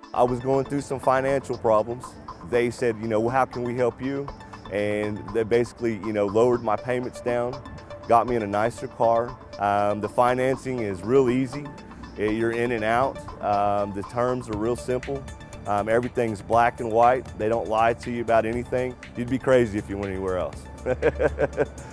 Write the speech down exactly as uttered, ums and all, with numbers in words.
I was going through some financial problems. They said, you know, well, how can we help you? And they basically, you know, lowered my payments down, got me in a nicer car. Um, the financing is real easy. You're in and out. Um, the terms are real simple. Um, everything's black and white. They don't lie to you about anything. You'd be crazy if you went anywhere else.